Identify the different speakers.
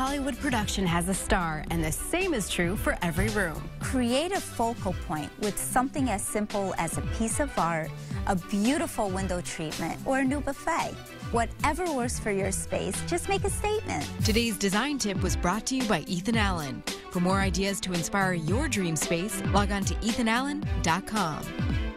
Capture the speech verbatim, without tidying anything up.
Speaker 1: Hollywood production has a star, and the same is true for every room.
Speaker 2: Create a focal point with something as simple as a piece of art, a beautiful window treatment, or a new buffet. Whatever works for your space, just make a statement.
Speaker 1: Today's design tip was brought to you by Ethan Allen. For more ideas to inspire your dream space, log on to ethan allen dot com.